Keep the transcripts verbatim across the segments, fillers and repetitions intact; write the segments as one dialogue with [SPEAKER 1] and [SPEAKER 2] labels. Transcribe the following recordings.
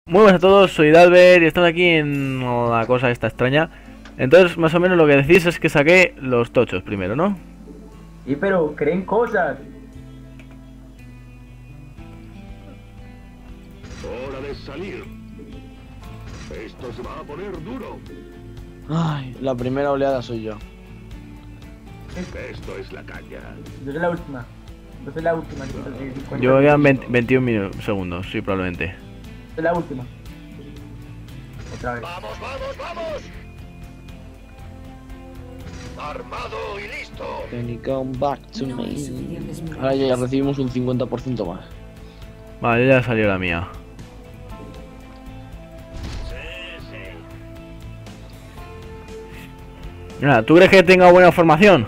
[SPEAKER 1] Muy buenas a todos, soy Dalber y estamos aquí en una cosa esta extraña. Entonces, más o menos lo que decís es que saqué los tochos primero, ¿no?
[SPEAKER 2] Sí, pero creen cosas.
[SPEAKER 3] Hora de salir. Esto se va a poner duro.
[SPEAKER 4] Ay, la primera oleada soy yo.
[SPEAKER 3] Esto es la caña.
[SPEAKER 2] Yo soy la última. Yo soy la última. Yo
[SPEAKER 1] Yo quedan veinte, veintiún minutos, segundos, sí, probablemente.
[SPEAKER 2] soy la última. Otra vez.
[SPEAKER 3] ¡Vamos, vamos, vamos! Armado y listo.
[SPEAKER 4] Can you come back to me? Ahora ya recibimos un cincuenta por ciento más.
[SPEAKER 1] Vale, ya salió la mía.
[SPEAKER 3] Sí, sí.
[SPEAKER 1] Mira, ¿tú crees que tenga buena formación?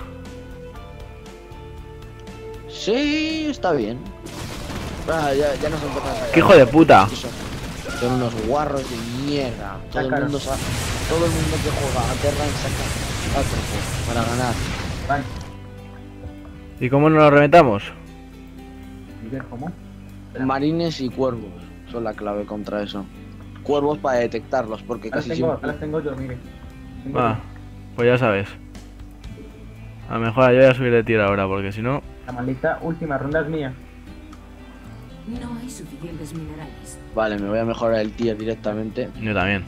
[SPEAKER 4] Sí, está bien. Ah, ya, ya nos empiezan a sacar.
[SPEAKER 1] ¡Qué hijo de puta!
[SPEAKER 4] Son, son unos guarros de mierda. Todo el
[SPEAKER 2] Sacaron.
[SPEAKER 4] mundo sa- todo el mundo que juega a Terran saca Atropos para ganar.
[SPEAKER 2] Van.
[SPEAKER 1] ¿Y cómo nos lo reventamos?
[SPEAKER 2] Miguel, ¿cómo?
[SPEAKER 4] Marines y cuervos son la clave contra eso. Cuervos para detectarlos, porque
[SPEAKER 2] Ahora
[SPEAKER 4] casi
[SPEAKER 2] tengo,
[SPEAKER 4] siempre.
[SPEAKER 2] ahora tengo yo, mire. Tengo
[SPEAKER 1] Va, pues ya sabes. A lo mejor yo voy a subir de tiro ahora, porque si no...
[SPEAKER 2] yo. La maldita última ronda es mía.
[SPEAKER 5] No hay suficientes minerales.
[SPEAKER 4] Vale, me voy a mejorar el tier directamente.
[SPEAKER 1] Yo también.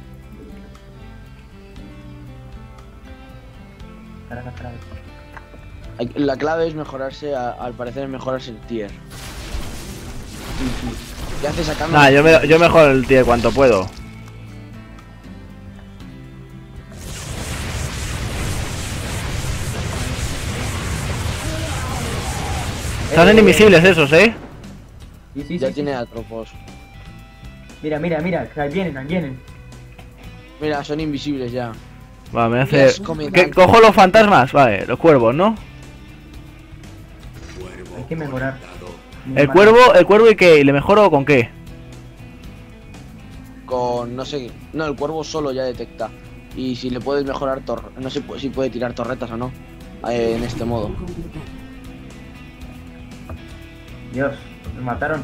[SPEAKER 2] Caraca, caraca.
[SPEAKER 4] Hay- La clave es mejorarse, a- al parecer es mejorarse el tier. ¿Qué haces sacando?
[SPEAKER 1] Nah, yo, me, yo mejor el tier cuanto puedo. Están
[SPEAKER 2] Eh,
[SPEAKER 1] invisibles esos, ¿eh?
[SPEAKER 2] Sí, sí,
[SPEAKER 4] Ya
[SPEAKER 2] sí,
[SPEAKER 4] tiene
[SPEAKER 2] sí.
[SPEAKER 4] atropos.
[SPEAKER 2] Mira, mira, mira, que ahí vienen, ahí vienen.
[SPEAKER 4] Mira, son invisibles ya.
[SPEAKER 1] Va, me hace...
[SPEAKER 4] Yes, comandante.
[SPEAKER 1] ¿Qué, cojo los fantasmas? Vale, los cuervos, ¿no?
[SPEAKER 2] Hay que mejorar.
[SPEAKER 1] El cuervo, el cuervo y qué, ¿y le mejoro con qué?
[SPEAKER 4] Con, no sé, no, el cuervo solo ya detecta. Y si le puedes mejorar tor no sé pu- si puede tirar torretas o no. eh, en este modo.
[SPEAKER 5] Completar.
[SPEAKER 2] Dios, me mataron.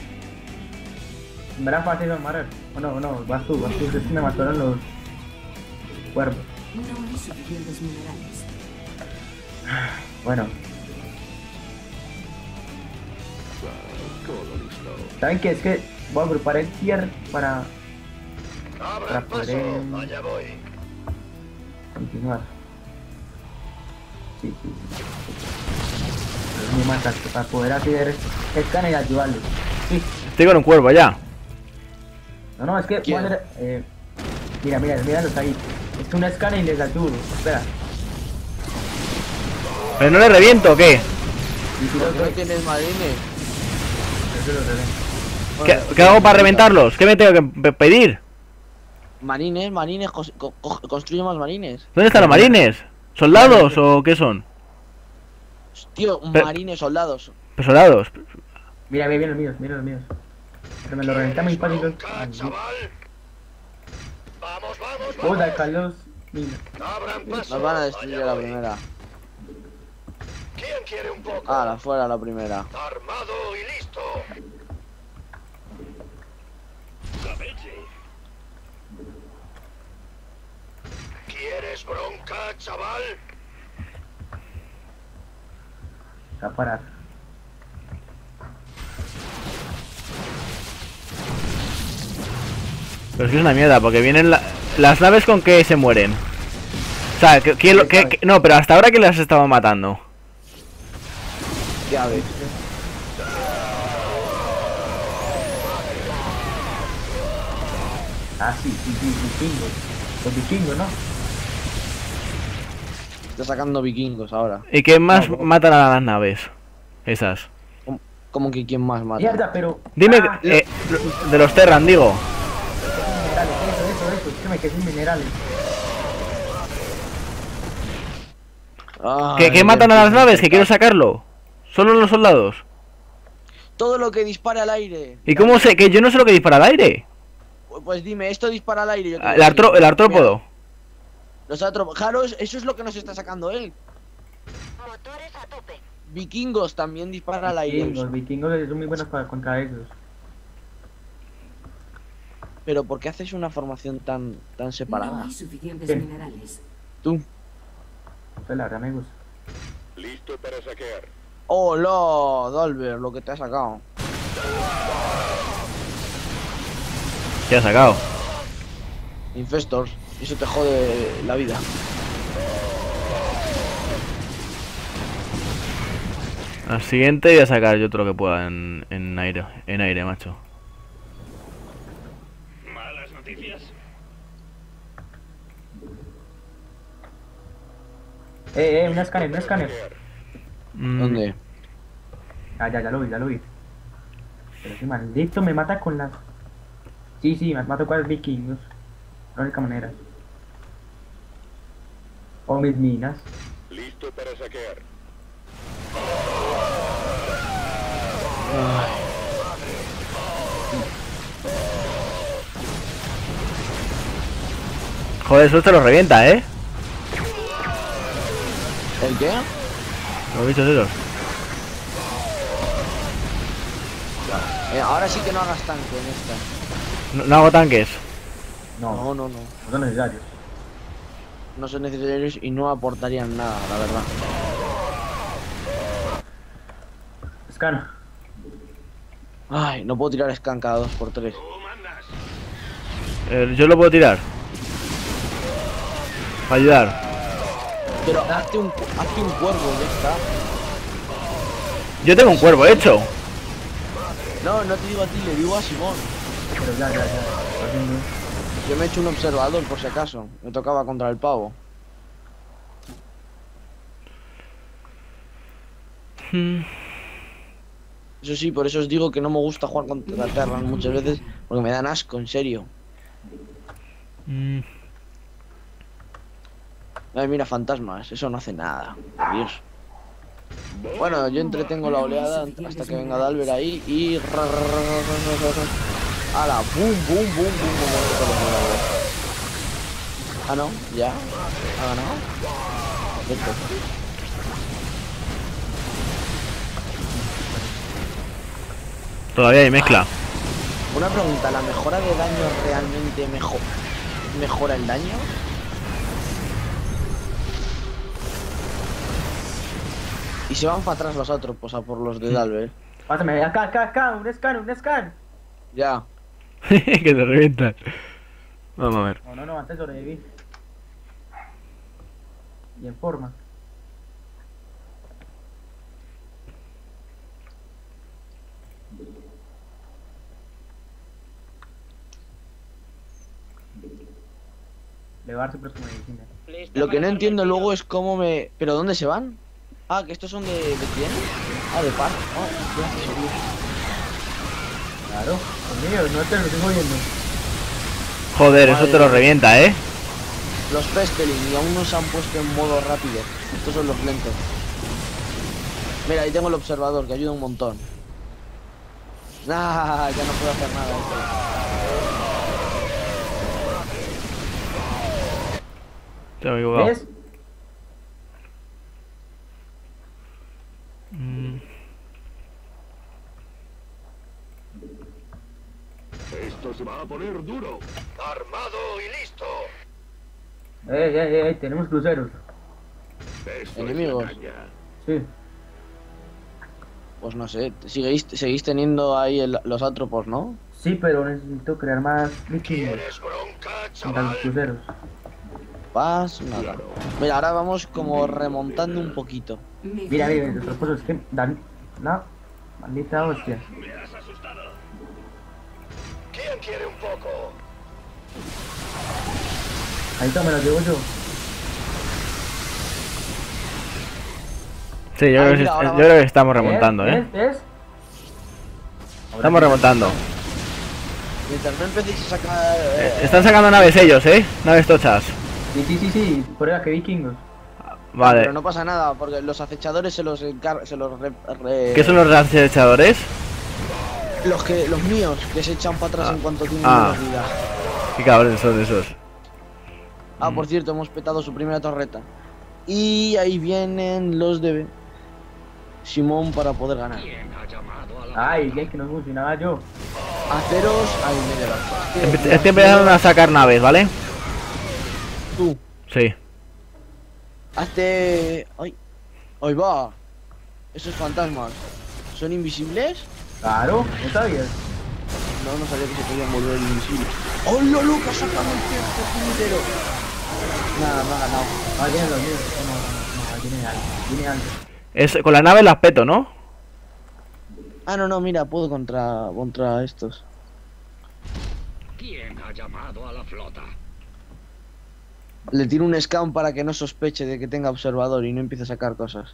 [SPEAKER 2] Me era fácil de matar. O no, no, vas tú, vas tú, es que me mataron los cuervos.
[SPEAKER 5] No hay suficientes minerales.
[SPEAKER 2] Bueno,
[SPEAKER 3] Todo listo.
[SPEAKER 2] ¿saben qué? Es que voy a agrupar el tier para
[SPEAKER 3] Abra
[SPEAKER 2] Para
[SPEAKER 3] paso.
[SPEAKER 2] poder-
[SPEAKER 3] Allá voy.
[SPEAKER 2] continuar. Sí, sí. Es muy más exacto, para poder hacer escáner y ayudarles. Sí.
[SPEAKER 1] Estoy con un cuervo ya.
[SPEAKER 2] No, no, es que voy
[SPEAKER 4] ¿Quién?
[SPEAKER 2] a hacer, eh, mira, mira, míralos ahí. Es un escáner y les ayudo. Espera.
[SPEAKER 1] ¿Pero no le reviento o qué?
[SPEAKER 2] Y si
[SPEAKER 4] ¿Por
[SPEAKER 2] los
[SPEAKER 4] qué no
[SPEAKER 2] doy,
[SPEAKER 4] tienes marines?
[SPEAKER 2] yo los reviento.
[SPEAKER 1] ¿Qué,
[SPEAKER 4] Bueno,
[SPEAKER 1] qué hago para reventarlos? ¿Qué me tengo que pe- pedir?
[SPEAKER 4] Marines, marines, cos- co- co- construye más marines.
[SPEAKER 1] ¿Dónde están los marines? ¿Soldados o qué son?
[SPEAKER 4] Tío,
[SPEAKER 1] Pero-
[SPEAKER 4] marines, soldados.
[SPEAKER 1] Pues soldados.
[SPEAKER 2] Mira, mira, mira los míos, mira los míos. Pero me lo reventan muy fácil. los-
[SPEAKER 3] Bronca,
[SPEAKER 2] Ay,
[SPEAKER 3] chaval. Vamos, vamos,
[SPEAKER 2] Joda,
[SPEAKER 3] vamos.
[SPEAKER 2] Carlos. Mira.
[SPEAKER 3] Abran paso.
[SPEAKER 4] Nos van a destruir
[SPEAKER 3] Allá
[SPEAKER 4] a la
[SPEAKER 3] voy.
[SPEAKER 4] primera.
[SPEAKER 3] ¿Quién quiere un poco?
[SPEAKER 4] Ah, la fuera la primera.
[SPEAKER 3] Armado y listo. Cabeche. ¿Quieres bronca, chaval?
[SPEAKER 2] Va a parar.
[SPEAKER 1] Pero es que es una mierda, porque vienen la- las naves con que se mueren. O sea, que, que- que- que- no, pero hasta ahora que las estaba matando.
[SPEAKER 4] Ya ves.
[SPEAKER 2] Ah, sí, sí, sí, vikingos. Los vikingos, ¿no?
[SPEAKER 4] Está sacando vikingos ahora.
[SPEAKER 1] ¿Y qué más
[SPEAKER 2] No, no.
[SPEAKER 1] matan a las naves? Esas.
[SPEAKER 4] ¿Cómo- ¿Cómo que quién más mata?
[SPEAKER 2] Mierda, pero.
[SPEAKER 1] Dime,
[SPEAKER 2] Ah,
[SPEAKER 1] eh, de los Terran, digo.
[SPEAKER 2] minerales, eso, eso, eso. Es que me quedé sin minerales.
[SPEAKER 4] Ay,
[SPEAKER 1] ¿Qué, qué matan a las naves? Que quiero sacarlo. Solo los soldados.
[SPEAKER 4] Todo lo que dispare al aire.
[SPEAKER 1] ¿Y cómo sé? Que yo no sé lo que dispara al aire.
[SPEAKER 4] Pues dime, esto dispara al aire. Yo
[SPEAKER 1] El, artro- el artrópodo.
[SPEAKER 4] Los artrópodos. Claro, eso es lo que nos está sacando él.
[SPEAKER 5] Motores a tope.
[SPEAKER 4] Vikingos también disparan al aire.
[SPEAKER 2] Vikingos, vikingos son muy buenos para contra esos.
[SPEAKER 4] Pero ¿por qué haces una formación tan, tan
[SPEAKER 5] No
[SPEAKER 4] separada?
[SPEAKER 5] hay suficientes
[SPEAKER 2] ¿Qué?
[SPEAKER 5] minerales.
[SPEAKER 4] Tú.
[SPEAKER 2] Pues la verdad me gusta.
[SPEAKER 3] Listo para saquear.
[SPEAKER 4] ¡Hola, Dalver! Lo que te ha sacado.
[SPEAKER 1] ¿Qué ha sacado?
[SPEAKER 4] Infestors. Y eso te jode la vida.
[SPEAKER 1] Al siguiente voy a sacar yo otro que pueda en, en aire, en aire, macho.
[SPEAKER 3] Malas noticias.
[SPEAKER 2] Eh, eh, un escáner, un escáner.
[SPEAKER 1] Mm,
[SPEAKER 4] ¿Dónde?
[SPEAKER 2] Ah, ya, ya lo vi, ya lo vi. Pero ese maldito me mata con las... Sí, sí, me mato con los vikingos. La única manera. O mis minas.
[SPEAKER 3] Listo para saquear.
[SPEAKER 1] Joder, eso te lo revienta, ¿eh?
[SPEAKER 4] ¿El qué?
[SPEAKER 1] Los bichos esos.
[SPEAKER 4] Eh, ahora sí que no hagas tanque en esta.
[SPEAKER 1] No, no hago tanques.
[SPEAKER 2] No,
[SPEAKER 4] No,
[SPEAKER 2] no,
[SPEAKER 4] no, no.
[SPEAKER 2] no son necesarios.
[SPEAKER 4] No son necesarios y no aportarían nada, la verdad.
[SPEAKER 2] Scan.
[SPEAKER 4] Ay, no puedo tirar scan cada dos por tres.
[SPEAKER 3] Tú mandas.
[SPEAKER 1] Eh, yo lo puedo tirar. Para ayudar.
[SPEAKER 4] Pero hazte un, hazte un cuervo, ya está.
[SPEAKER 1] Yo tengo un cuervo hecho.
[SPEAKER 4] No, no te digo a ti, le digo a Simón.
[SPEAKER 2] Pero ya, ya, ya. Haciendo-
[SPEAKER 4] Yo me he hecho un observador por si acaso. Me tocaba contra el pavo.
[SPEAKER 1] Mm,
[SPEAKER 4] Eso sí, por eso os digo que no me gusta jugar contra Terran muchas veces. Porque me dan asco, en serio.
[SPEAKER 1] mm.
[SPEAKER 4] Ay, mira, fantasmas. Eso no hace nada. Dios. Bueno, yo entretengo la oleada hasta que venga Dalver ahí y... ¡Hala! ¡Bum, bum, bum, bum! Como todos los moradores. Ah, no, ya. ¿Ha ganado? Perfecto.
[SPEAKER 1] Todavía hay mezcla.
[SPEAKER 4] Una pregunta, ¿la mejora de daño realmente mejor mejora el daño? Y se van para atrás los otros, pues a por los de Dalver.
[SPEAKER 2] Pásame, acá, acá, acá, un scan, un scan.
[SPEAKER 4] Ya.
[SPEAKER 1] Que te revientan. Vamos a ver.
[SPEAKER 2] No, no, no, antes sobreviví. Y en forma. Levar su próxima medicina.
[SPEAKER 4] Lo que no entiendo luego es cómo me... ¿Pero dónde se van? Ah, que estos son de... ¿De quién? Ah, de Par. Oh, gracias, Dios.
[SPEAKER 2] Claro, conmigo, no te lo estoy jodiendo.
[SPEAKER 1] Joder, eso
[SPEAKER 4] Madre
[SPEAKER 1] te lo
[SPEAKER 4] mía.
[SPEAKER 1] revienta, ¿eh?
[SPEAKER 4] Los Pestelin y aún no se han puesto en modo rápido. Estos son los lentos. Mira, ahí tengo el observador que ayuda un montón. Ah, ya no puedo hacer nada.
[SPEAKER 1] Se me he equivocado.
[SPEAKER 2] ¿Ves?
[SPEAKER 1] Mm,
[SPEAKER 3] Esto se va a poner duro. Armado y listo.
[SPEAKER 2] Eh, eh, eh, tenemos cruceros.
[SPEAKER 3] Esto
[SPEAKER 4] Enemigos.
[SPEAKER 3] es la caña.
[SPEAKER 2] Sí.
[SPEAKER 4] Pues no sé, seguís, seguís teniendo ahí el- los atropos, ¿no?
[SPEAKER 2] Sí, pero necesito crear más vikingos
[SPEAKER 3] ¿Quieres bronca,
[SPEAKER 2] para los
[SPEAKER 3] chaval?
[SPEAKER 2] cruceros.
[SPEAKER 4] Paz, nada. Mira, ahora vamos como remontando un poquito.
[SPEAKER 5] Me
[SPEAKER 2] Mira,
[SPEAKER 5] fui
[SPEAKER 2] mira,
[SPEAKER 5] con
[SPEAKER 2] los
[SPEAKER 5] vida.
[SPEAKER 2] esposos que dan. No, maldita hostia.
[SPEAKER 3] Me has asustado. ¿Quién quiere un poco?
[SPEAKER 2] Ahí está, me lo llevo yo.
[SPEAKER 1] Sí, yo,
[SPEAKER 4] Ay,
[SPEAKER 1] creo, que,
[SPEAKER 4] mira,
[SPEAKER 1] sí-
[SPEAKER 4] ahora
[SPEAKER 1] yo
[SPEAKER 4] va-
[SPEAKER 1] creo que estamos remontando,
[SPEAKER 2] ¿Ves?
[SPEAKER 1] ¿eh?
[SPEAKER 2] ¿Ves? ¿Ves? Ahora
[SPEAKER 1] Estamos
[SPEAKER 2] sí.
[SPEAKER 1] remontando.
[SPEAKER 4] Mientras no empecéis a sacar...
[SPEAKER 1] Eh,
[SPEAKER 4] eh,
[SPEAKER 1] Están sacando naves ellos, ¿eh? Naves tochas.
[SPEAKER 2] Sí, sí, sí, sí. Por ahí que vikingos.
[SPEAKER 1] Vale.
[SPEAKER 4] Pero no pasa nada, porque los acechadores se los encar... se los re- re-
[SPEAKER 1] ¿Qué son los acechadores?
[SPEAKER 4] Los que... los míos, que se echan para atrás
[SPEAKER 1] Ah.
[SPEAKER 4] en cuanto tienen
[SPEAKER 1] Ah.
[SPEAKER 4] menos vida.
[SPEAKER 1] Qué cabrones son esos.
[SPEAKER 4] Ah, por cierto, hemos petado su primera torreta. Y ahí vienen los de Simón para poder ganar.
[SPEAKER 3] ¿Quién ha llamado a la
[SPEAKER 2] Ay, bien que no funcionaba yo.
[SPEAKER 4] Haceros al medio barco.
[SPEAKER 1] Empe- Estoy empezando a sacar naves, ¿vale?
[SPEAKER 4] Tú,
[SPEAKER 1] Sí.
[SPEAKER 4] hazte... ¡Ay! ¡Ahí va! Esos fantasmas, ¿son invisibles?
[SPEAKER 2] Claro, ¿no sabías?
[SPEAKER 4] No, no sabía que se podían volver invisibles. ¡Hola, Lucas! ¡Sácame el tiempo puñetero! Nada, me ha ganado.
[SPEAKER 2] Ah, tiene los míos. No, no, no, tiene algo. Tiene algo.
[SPEAKER 1] Es, con las naves las peto, ¿no?
[SPEAKER 4] Ah, no, no, mira, puedo contra, contra estos.
[SPEAKER 3] ¿Quién ha llamado a la flota?
[SPEAKER 4] Le tiro un scan para que no sospeche de que tenga observador y no empiece a sacar cosas.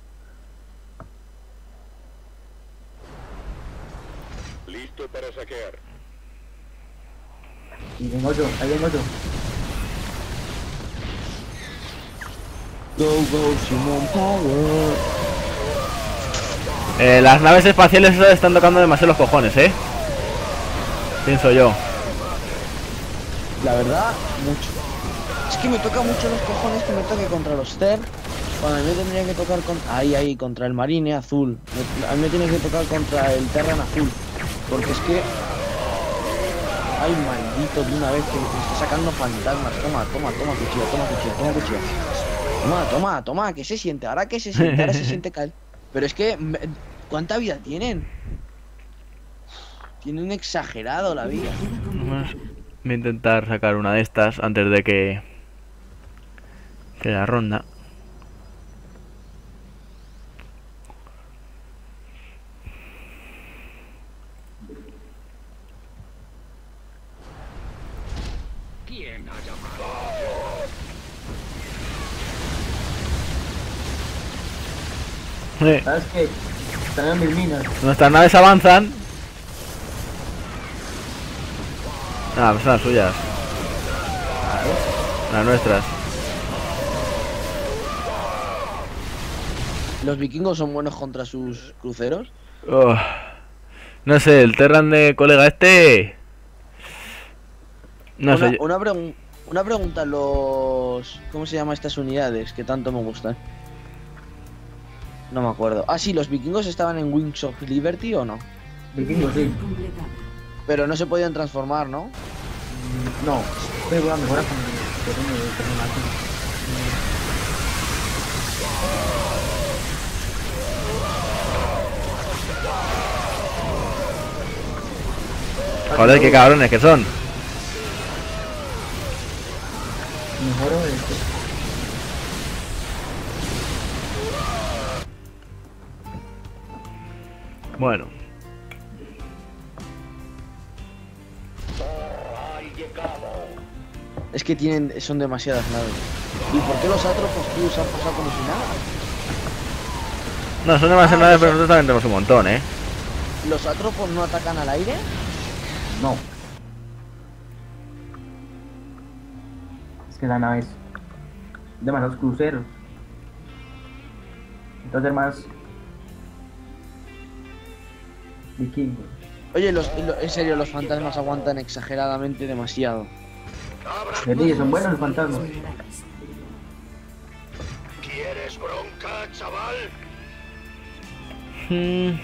[SPEAKER 3] Listo para saquear.
[SPEAKER 2] Y vengo yo, ahí vengo yo.
[SPEAKER 4] Go, go, Simon Power.
[SPEAKER 1] Eh, las naves espaciales esas están tocando demasiado los cojones, ¿eh? Pienso yo.
[SPEAKER 4] La verdad, mucho. Es que me toca mucho los cojones que me toque contra los Cer. Cuando a mí me tendría que tocar con... Ahí, ahí, contra el Marine azul. Me- A mí me tiene que tocar contra el Terran azul. Porque es que... Ay, maldito, de una vez que me está sacando fantasmas. Toma, toma, toma cuchillo, toma cuchillo, toma cuchillo. Toma, toma, toma, que se siente. Ahora que se siente, ahora se siente cal. Pero es que... me- ¿Cuánta vida tienen? Tienen exagerado la vida.
[SPEAKER 1] Vamos- Voy a intentar sacar una de estas antes de que... Que la ronda.
[SPEAKER 3] ¿Quién ha llamado?
[SPEAKER 1] Eh,
[SPEAKER 2] ¿Sabes qué? Están en mis minas.
[SPEAKER 1] Nuestras naves avanzan. Ah, pues son las suyas. Las nuestras.
[SPEAKER 4] ¿Los vikingos son buenos contra sus cruceros?
[SPEAKER 1] Oh, no sé, el Terran de colega este... No
[SPEAKER 4] una,
[SPEAKER 1] sé, yo-
[SPEAKER 4] una, pregun- una pregunta, los... ¿Cómo se llaman estas unidades que tanto me gustan? No me acuerdo. Ah, sí, los vikingos estaban en Wings of Liberty o no.
[SPEAKER 2] Vikingos, sí.
[SPEAKER 5] Completada.
[SPEAKER 4] Pero no se podían transformar, ¿no?
[SPEAKER 2] Mm, No, pero voy a mejorar con el con el personaje.
[SPEAKER 1] joder, qué cabrones que son.
[SPEAKER 2] Mejoro este.
[SPEAKER 1] Bueno,
[SPEAKER 4] Es que tienen, son demasiadas naves. ¿Y por qué los atropos, tío, se han pasado como si nada?
[SPEAKER 1] no, son demasiadas
[SPEAKER 4] Ah,
[SPEAKER 1] naves,
[SPEAKER 4] no
[SPEAKER 1] pero
[SPEAKER 4] sé.
[SPEAKER 1] nosotros también tenemos un montón, ¿eh?
[SPEAKER 4] ¿Los atropos no atacan al aire?
[SPEAKER 2] No. Es que la nave es demasiados cruceros. Entonces más vikingos.
[SPEAKER 4] Oye, los, lo- en serio, los fantasmas aguantan exageradamente demasiado.
[SPEAKER 2] Les dije, son buenos los fantasmas.
[SPEAKER 5] Minerales.
[SPEAKER 3] ¿Quieres bronca, chaval?
[SPEAKER 1] Mm.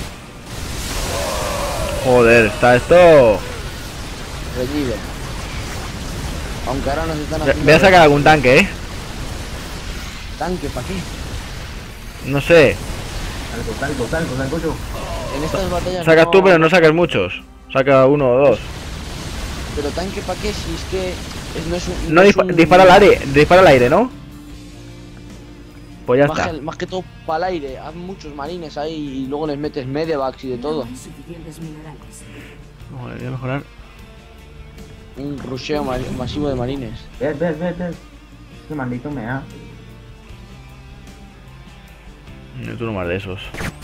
[SPEAKER 1] Joder, está esto...
[SPEAKER 4] Reñido. Aunque ahora nos están
[SPEAKER 1] Voy
[SPEAKER 4] haciendo...
[SPEAKER 1] a sacar algún tanque, ¿eh?
[SPEAKER 4] ¿Tanque para qué?
[SPEAKER 1] No sé.
[SPEAKER 2] Salgo, salgo, salgo, salgo yo.
[SPEAKER 4] En estas batallas
[SPEAKER 1] Sacas
[SPEAKER 4] no-
[SPEAKER 1] tú, pero no saques muchos. Saca uno o dos.
[SPEAKER 4] Pero tanque para qué si es que es- no es un...
[SPEAKER 1] No
[SPEAKER 4] es
[SPEAKER 1] dispa-
[SPEAKER 4] un-
[SPEAKER 1] dispara al aire, dispara al aire, ¿no? Pues ya
[SPEAKER 4] más,
[SPEAKER 1] está.
[SPEAKER 4] que, más que todo para el aire, haz muchos marines ahí y luego les metes medivacs y de todo.
[SPEAKER 5] No hay suficientes minerales.
[SPEAKER 1] Joder, voy a mejorar.
[SPEAKER 4] Un rusheo ma- masivo de marines.
[SPEAKER 2] Ves, ves, ves, ves. Este maldito me da.
[SPEAKER 1] Necesito uno más de esos.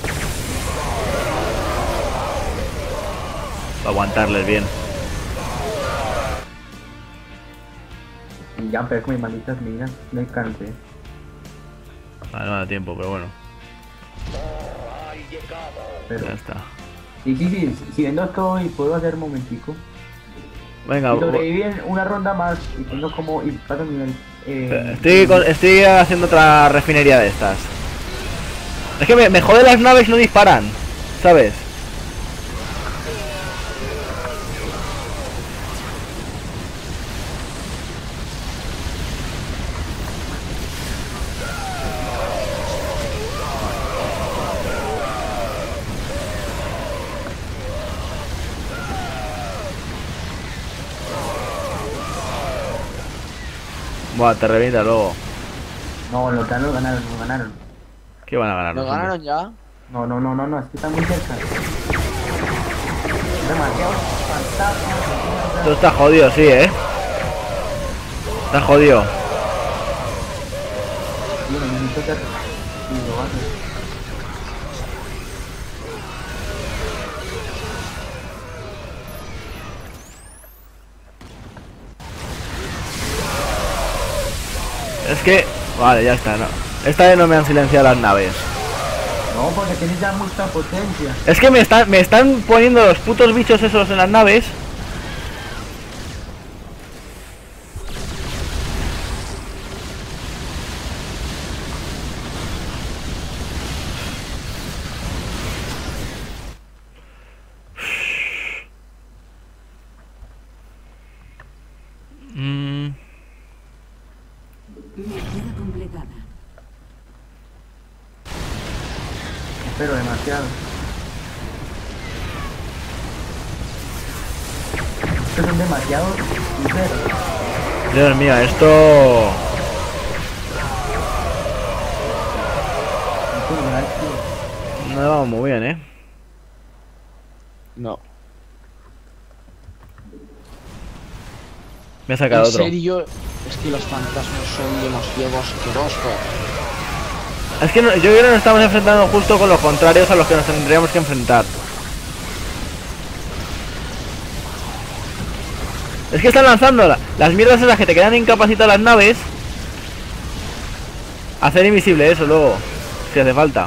[SPEAKER 1] Para aguantarles bien.
[SPEAKER 2] Y ya, pero con mis malditas minas, me cansé.
[SPEAKER 1] Ah, no da tiempo, pero bueno.
[SPEAKER 2] Pero,
[SPEAKER 1] Ya está.
[SPEAKER 2] sí, sí, sí, si vendo todo y puedo hacer un momentico.
[SPEAKER 1] Venga,
[SPEAKER 2] Y sobreviví en una ronda más y tengo como, y paso nivel. Eh,
[SPEAKER 1] estoy, con- estoy haciendo otra refinería de estas. Es que me, me jode las naves y no disparan, ¿sabes? Buah, te revienta luego.
[SPEAKER 2] No, los ganaron, ganaron, no ganaron.
[SPEAKER 1] ¿Qué van a ganar
[SPEAKER 4] ¿Lo
[SPEAKER 1] los hombres?
[SPEAKER 4] ganaron ya?
[SPEAKER 2] No, no, no, no, no, es que están muy cerca. Demasiado fantasmas.
[SPEAKER 1] Esto está jodido, sí, ¿eh? Está jodido.
[SPEAKER 2] Sí, necesito ser. Sí, lo va a hacer.
[SPEAKER 1] Es que... Vale, ya está, no. Esta vez no me han silenciado las naves.
[SPEAKER 2] No, porque tienes ya mucha potencia.
[SPEAKER 1] Es que me están, me están poniendo los putos bichos esos en las naves. Mm,
[SPEAKER 5] Mejora completada.
[SPEAKER 2] Pero demasiado. Estos son demasiados cruceros.
[SPEAKER 1] Dios mío, esto...
[SPEAKER 2] Esto me da el tío.
[SPEAKER 1] No va muy bien, ¿eh?
[SPEAKER 4] No.
[SPEAKER 1] Me ha sacado
[SPEAKER 4] ¿En
[SPEAKER 1] otro.
[SPEAKER 4] serio? Es que los fantasmas son demasiado asquerosos.
[SPEAKER 1] Es que no- yo creo que nos estamos enfrentando justo con los contrarios a los que nos tendríamos que enfrentar. Es que están lanzando la- las mierdas esas que te quedan incapacitadas las naves. Hacer invisible eso luego, si hace falta.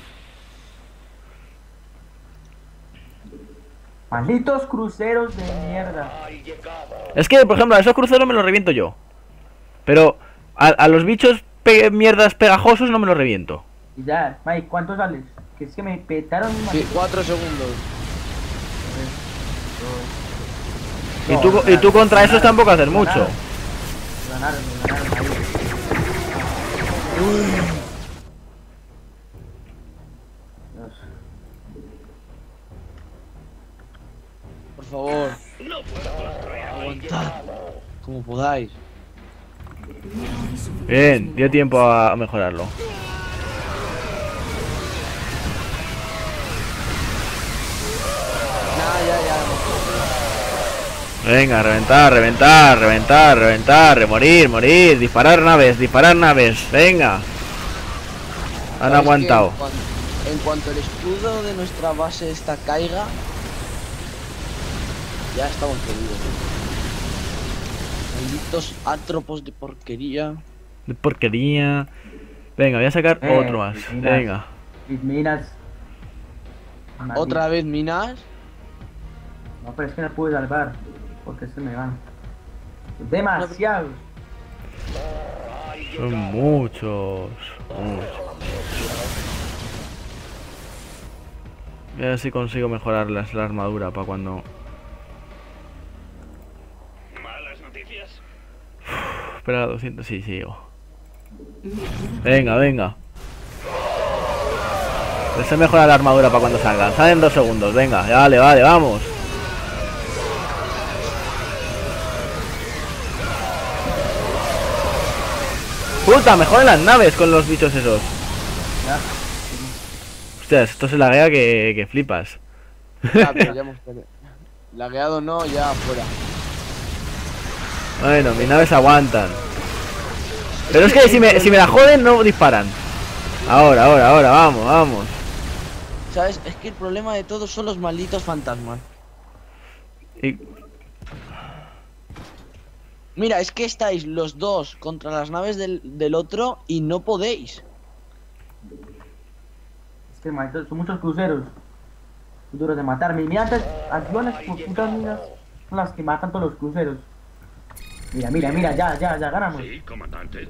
[SPEAKER 2] Malditos cruceros de mierda.
[SPEAKER 1] Es que, por ejemplo, a esos cruceros me los reviento yo. Pero a, a los bichos pe- mierdas pegajosos no me los reviento.
[SPEAKER 2] Y ya, Mike, ¿cuántos sales? Que es que me petaron mi
[SPEAKER 4] Sí,
[SPEAKER 2] maldito-
[SPEAKER 4] cuatro segundos.
[SPEAKER 1] Y
[SPEAKER 2] No,
[SPEAKER 1] tú, y
[SPEAKER 2] ganaron,
[SPEAKER 1] tú contra esos
[SPEAKER 2] ganaron,
[SPEAKER 1] tampoco haces mucho.
[SPEAKER 2] Ganaron, ganaron, ganaron ahí. Dios.
[SPEAKER 4] Por favor. Aguantad. Como podáis.
[SPEAKER 5] No hay suficientes
[SPEAKER 1] Bien, dio
[SPEAKER 5] minerales.
[SPEAKER 1] tiempo a mejorarlo.
[SPEAKER 4] Nada, ya, ya.
[SPEAKER 1] Venga, reventar, reventar, reventar, reventar, morir, morir, disparar naves, disparar naves, venga. Han
[SPEAKER 4] ¿Sabes
[SPEAKER 1] aguantado.
[SPEAKER 4] qué? En cuan- En cuanto el escudo de nuestra base esta caiga, ya estamos perdidos. Malditos átropos de porquería.
[SPEAKER 1] De porquería. Venga, voy a sacar
[SPEAKER 2] Eh,
[SPEAKER 1] otro más.
[SPEAKER 2] mira.
[SPEAKER 1] Venga.
[SPEAKER 2] Y miras.
[SPEAKER 4] Otra vez minas.
[SPEAKER 2] No, pero es que no puedo salvar. Porque se me van. Demasiados.
[SPEAKER 1] Son muchos. Muchos. Voy a ver si consigo mejorar la, la armadura para cuando...
[SPEAKER 3] Malas noticias.
[SPEAKER 1] Espera, doscientos, sí, sigo.
[SPEAKER 5] Mejora
[SPEAKER 1] Venga, venga. Deseo mejorar la armadura para cuando salgan. Salen dos segundos, venga, vale, vale, vamos. Puta, mejoran las naves con los bichos esos.
[SPEAKER 2] Ya.
[SPEAKER 1] Hostias, esto se laguea que, que flipas.
[SPEAKER 4] Ya, pero ya hemos perdido. Lagueado no, ya fuera.
[SPEAKER 1] Bueno, mis naves aguantan. Pero es que si me, si me la joden no disparan. Ahora, ahora, ahora, vamos, vamos.
[SPEAKER 4] ¿Sabes? Es que el problema de todos son los malditos fantasmas.
[SPEAKER 1] Y...
[SPEAKER 4] Mira, es que estáis los dos contra las naves del, del otro y no podéis.
[SPEAKER 2] Es que malditos, son muchos cruceros. Muy duros de matar. Mi mira, acciones por putas minas son las que matan todos los cruceros. Mira, mira, mira, ya, ya, ya ganamos.
[SPEAKER 3] Sí, comandante.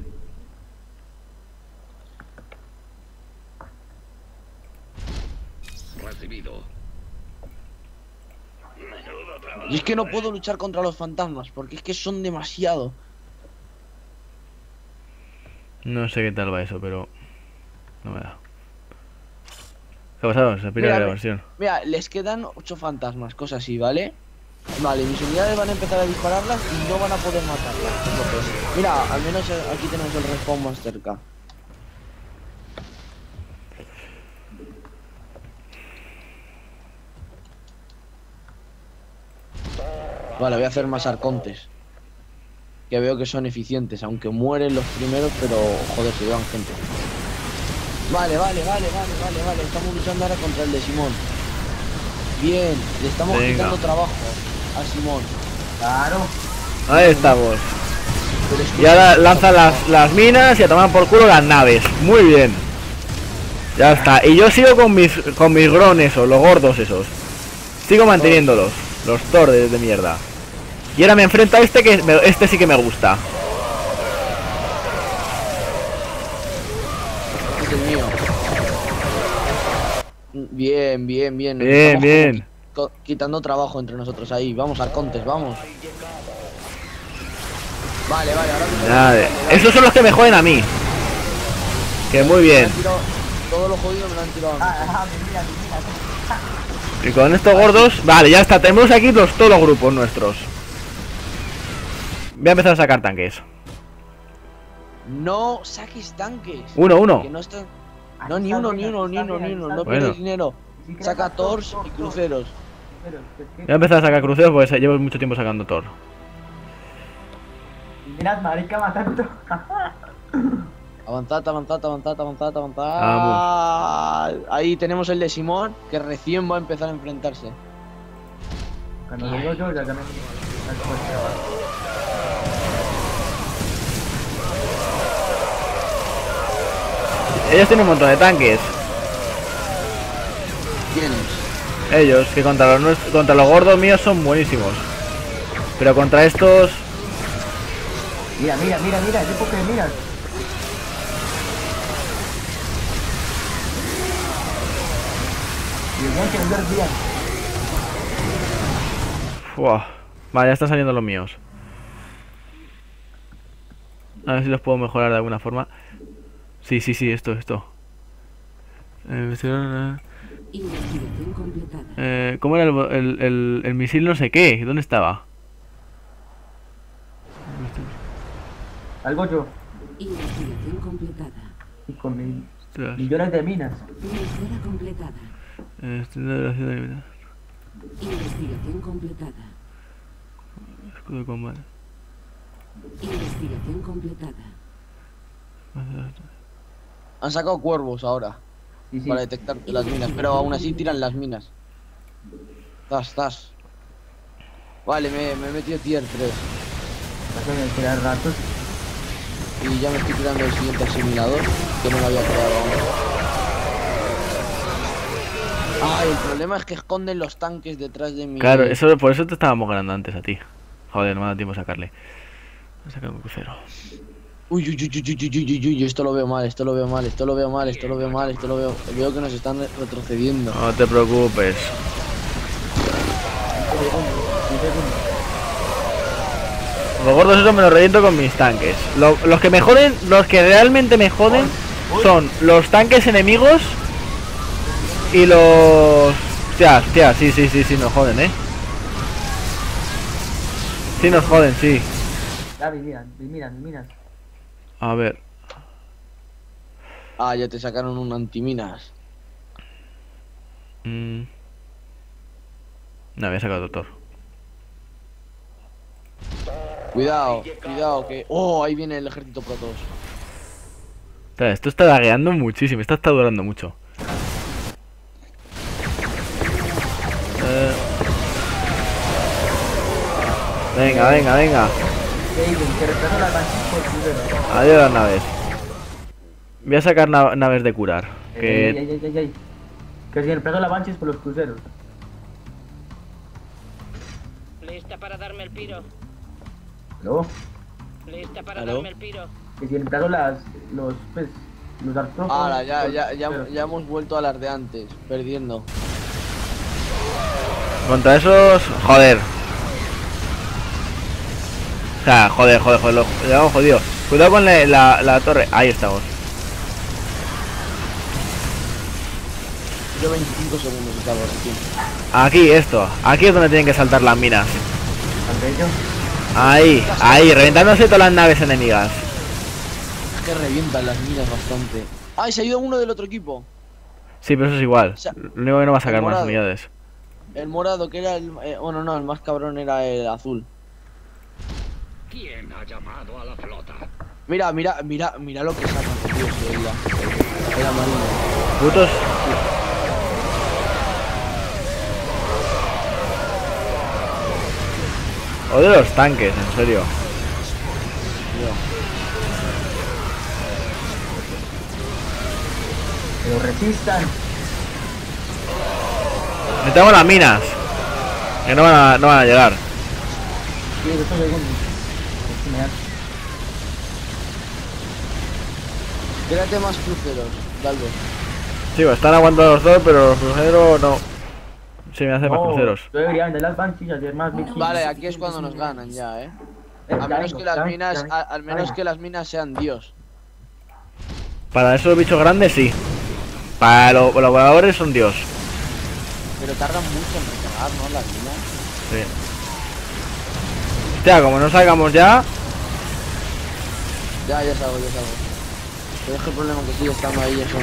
[SPEAKER 3] Recibido. Menudo trabajo.
[SPEAKER 4] Y es que no puedo luchar contra los fantasmas porque es que son demasiado.
[SPEAKER 1] No sé qué tal va eso, pero... No me da. ¿Qué ha pasado? Se pira
[SPEAKER 4] Mira,
[SPEAKER 1] la
[SPEAKER 4] me-
[SPEAKER 1] versión.
[SPEAKER 4] Mira, les quedan ocho fantasmas, cosas así, ¿vale? Vale, mis unidades van a empezar a dispararlas y no van a poder matarlas. Es lo que es. Mira, al menos aquí tenemos el respawn más cerca. Vale, voy a hacer más arcontes. Que veo que son eficientes, aunque mueren los primeros, pero joder, se llevan gente. Vale, vale, vale, vale, vale, vale. Estamos luchando ahora contra el de Simón. Bien, le estamos
[SPEAKER 1] Venga.
[SPEAKER 4] quitando trabajo a Simón.
[SPEAKER 2] Claro.
[SPEAKER 1] Ahí estamos.
[SPEAKER 4] Pero es que
[SPEAKER 1] Y ahora lanzan las, las minas y a tomar por culo las naves. Muy bien. Ya está. Y yo sigo con mis con mis grones o los gordos esos. Sigo manteniéndolos. Los tordes de mierda. Y ahora me enfrento a este que me- este sí que me gusta.
[SPEAKER 4] este es el mío. Bien, bien, bien. Nos
[SPEAKER 1] Bien,
[SPEAKER 4] estamos
[SPEAKER 1] bien.
[SPEAKER 4] como qui- quitando trabajo entre nosotros ahí. Vamos, arcontes, vamos. Vale, vale, ahora mismo.
[SPEAKER 1] Nada de- Esos son los que me joden a mí. Que muy bien.
[SPEAKER 4] Todo lo jodido me lo han tirado a mí.
[SPEAKER 2] Ah, ah, mira, mira.
[SPEAKER 1] Y con estos gordos... Vale, ya está. Tenemos aquí los, todos los grupos nuestros. Voy a empezar a sacar tanques.
[SPEAKER 4] No saques tanques.
[SPEAKER 1] Uno, uno.
[SPEAKER 4] Que no están. No, ni uno, ni uno, ni uno, ni uno. No
[SPEAKER 1] Bueno.
[SPEAKER 4] pierdes dinero. Saca Tors y cruceros.
[SPEAKER 2] Pero, es que-
[SPEAKER 1] Voy a empezar a sacar cruceros porque se- llevo mucho tiempo sacando Thor.
[SPEAKER 2] Mirad, marica, matando.
[SPEAKER 4] Avanzad, avanzad, avanzad, avanzad, avanzad. Ahí tenemos el de Simón, que recién va a empezar a enfrentarse.
[SPEAKER 2] Cuando lo digo yo, ya también.
[SPEAKER 1] Ellos tienen un montón de tanques.
[SPEAKER 4] ¿Quiénes?
[SPEAKER 1] Ellos, que contra los, nues- contra los gordos míos son buenísimos. Pero contra estos...
[SPEAKER 2] Mira, mira, mira, mira, el tipo que miras. Y bien que no bien.
[SPEAKER 1] Uah. Vale, ya están saliendo los míos. A ver si los puedo mejorar de alguna forma. Sí, sí, sí, esto, esto. Eh,
[SPEAKER 5] Investigación completada.
[SPEAKER 1] eh, ¿Cómo era el, el, el, el misil no sé qué? ¿Dónde estaba?
[SPEAKER 2] Algo yo.
[SPEAKER 5] Investigación completada.
[SPEAKER 2] Y con mi-
[SPEAKER 1] Ostras.
[SPEAKER 2] millones de minas.
[SPEAKER 5] Mejora completada.
[SPEAKER 1] Eh, estoy de la ciudad de-
[SPEAKER 5] Investigación completada.
[SPEAKER 1] Escudo de combate.
[SPEAKER 5] Investigación completada.
[SPEAKER 4] Han sacado cuervos ahora
[SPEAKER 2] Sí, sí.
[SPEAKER 4] para detectar las minas, pero aún así tiran las minas. Tas, tas. Vale, me, me he metido tier tres
[SPEAKER 2] Hacen el crear ratos.
[SPEAKER 4] y ya me estoy tirando el siguiente asimilador que no lo había creado aún. Ay, el problema es que esconden los tanques detrás de mi.
[SPEAKER 1] Claro, eso, por eso te estábamos ganando antes a ti. Joder, no me ha dado tiempo a sacarle. Voy a sacar un crucero.
[SPEAKER 4] Uy, uy, uy, uy, uy, uy, uy, uy, esto lo veo mal, esto lo veo mal, esto lo veo mal, esto lo veo mal, esto lo veo. Veo que nos están retrocediendo.
[SPEAKER 1] No te preocupes. Los gordos esos me los reviento con mis tanques. Lo- los que me joden, los que realmente me joden son los tanques enemigos y los... Hostia, hostia, sí, sí, sí, sí, nos joden, eh. Sí nos joden, sí.
[SPEAKER 2] Gaby, mira, mira, mira.
[SPEAKER 1] A ver.
[SPEAKER 4] Ah, ya te sacaron un antiminas.
[SPEAKER 1] Mm. No, había sacado doctor.
[SPEAKER 4] Cuidado, cuidado que. Oh, ahí viene el ejército Protoss.
[SPEAKER 1] Ostras, esto está lagueando muchísimo, esto está durando mucho. Eh. Venga, venga, venga.
[SPEAKER 2] Aiden, que reemplazo las manchas por crucero.
[SPEAKER 1] Adiós las naves. Voy a sacar na- naves de curar.
[SPEAKER 2] Ey,
[SPEAKER 1] Que...
[SPEAKER 2] ey, ey, ey, ey. Que si reemplazo las manchas por los cruceros.
[SPEAKER 6] Lista para darme el piro.
[SPEAKER 2] ¿No?
[SPEAKER 6] Lista para
[SPEAKER 4] ¿Aló?
[SPEAKER 6] darme el piro.
[SPEAKER 2] Que si reemplazo las... los... pues... los artrópodos.
[SPEAKER 4] Ahora, ya,
[SPEAKER 2] por
[SPEAKER 4] ya,
[SPEAKER 2] los
[SPEAKER 4] ya,
[SPEAKER 2] cruceros.
[SPEAKER 4] ya hemos vuelto a las de antes, perdiendo.
[SPEAKER 1] Contra esos... Joder. O sea, joder, joder, joder. Lo llevamos jodido. Cuidado con la, la, la torre. Ahí estamos.
[SPEAKER 4] Yo veinticinco segundos y cargo recién.
[SPEAKER 1] Aquí, esto. Aquí es donde tienen que saltar las minas.
[SPEAKER 2] Tan bello.
[SPEAKER 1] Ahí, ahí, reventándose todas las naves enemigas.
[SPEAKER 4] Es que revientan las minas bastante. ¡Ay, se ha ido uno del otro equipo!
[SPEAKER 1] Sí, pero eso es igual.
[SPEAKER 4] O sea,
[SPEAKER 1] Lo único que no va a sacar
[SPEAKER 4] el
[SPEAKER 1] más
[SPEAKER 4] morado.
[SPEAKER 1] unidades.
[SPEAKER 4] El morado, que era el... Eh, bueno, no, el más cabrón era el azul.
[SPEAKER 3] ¿Quién ha llamado a la flota?
[SPEAKER 4] Mira, mira, mira, mira lo que sacan, tío, se veía. Era marino.
[SPEAKER 1] Putos. Odio los tanques, en serio.
[SPEAKER 4] Tío.
[SPEAKER 2] Pero resistan.
[SPEAKER 1] Necesitamos las minas. Que no van a, no van a llegar.
[SPEAKER 2] Sí, dos segundos. Es que me da-
[SPEAKER 4] Créate más cruceros, Galvez.
[SPEAKER 1] Sí, pues están aguantando los dos, pero los cruceros no. Sí, me hacen más
[SPEAKER 2] No,
[SPEAKER 1] cruceros.
[SPEAKER 2] yo debería vender las Banshees y hacer más Big
[SPEAKER 4] Vale, aquí es cuando nos ganan ya, eh.
[SPEAKER 2] Eh,
[SPEAKER 4] A
[SPEAKER 2] ya
[SPEAKER 4] menos
[SPEAKER 2] vengo,
[SPEAKER 4] que las
[SPEAKER 2] ya,
[SPEAKER 4] minas,
[SPEAKER 2] ya,
[SPEAKER 4] a- al menos
[SPEAKER 2] ya.
[SPEAKER 4] que las minas sean Dios.
[SPEAKER 1] Para esos bichos grandes, sí. Para lo- los voladores son Dios.
[SPEAKER 4] Pero tardan mucho en recargar, ¿no? Las minas.
[SPEAKER 1] Sí. Hostia, como no salgamos ya.
[SPEAKER 4] Ya, ya salgo, ya salgo. Pero es que el problema es que sigue estando ahí eso.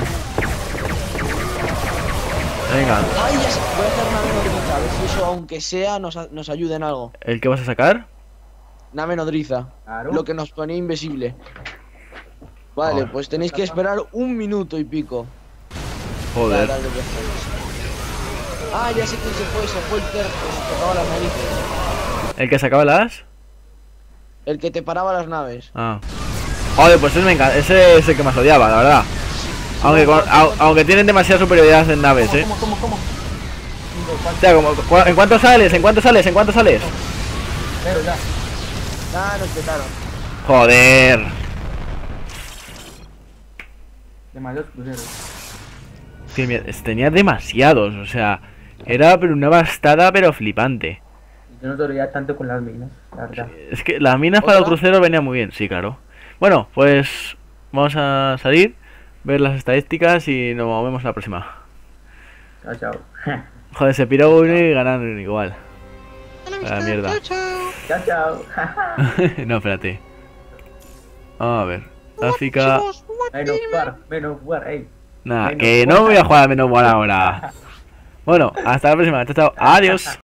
[SPEAKER 1] Venga,
[SPEAKER 4] Ay, ya sé. Voy a hacer nave nodriza, a ver si eso, aunque sea, nos, a- nos ayude en algo.
[SPEAKER 1] ¿el que vas a sacar?
[SPEAKER 4] Nave nodriza.
[SPEAKER 2] Claro.
[SPEAKER 4] Lo que nos ponía invisible. Vale,
[SPEAKER 1] Joder.
[SPEAKER 4] pues tenéis que esperar un minuto y pico. para
[SPEAKER 1] Joder.
[SPEAKER 4] darle descanso. Ah, ya sé quién se fue, se fue el terco, se tocaba las narices.
[SPEAKER 1] ¿El que sacaba las?
[SPEAKER 4] El que te paraba las naves.
[SPEAKER 1] Ah. Joder, pues ese me encanta. Ese es el que más odiaba, la verdad. Aunque, con- au- aunque tienen demasiada superioridad en naves, eh.
[SPEAKER 2] ¿Cómo, cómo, cómo? Cinco, cuatro,
[SPEAKER 1] Hostia, como, cu- ¿en cuánto sales? ¿En cuánto sales? ¿En cuánto sales?
[SPEAKER 2] cero, ya.
[SPEAKER 4] Ah, nos petaron.
[SPEAKER 1] Joder.
[SPEAKER 2] Demasiados cruceros.
[SPEAKER 1] Que me- tenía demasiados, o sea. Era pero una bastada, pero flipante.
[SPEAKER 2] Yo no debería tanto con las minas, la verdad.
[SPEAKER 1] Es que las minas para los
[SPEAKER 4] ¿Otra?
[SPEAKER 1] cruceros venían muy bien, sí, claro. Bueno, pues vamos a salir, ver las estadísticas y nos vemos la próxima.
[SPEAKER 2] Chao, chao.
[SPEAKER 1] Joder, se piró uno y ganaron igual. A la mierda.
[SPEAKER 2] Chao, chao.
[SPEAKER 1] No, espérate. Vamos a ver. África.
[SPEAKER 2] Menos war, menos war, ey.
[SPEAKER 1] Nada,
[SPEAKER 2] Menos
[SPEAKER 1] que no
[SPEAKER 2] war.
[SPEAKER 1] voy a jugar a menos buena ahora. Bueno, hasta la próxima. Chao, chao. Adiós.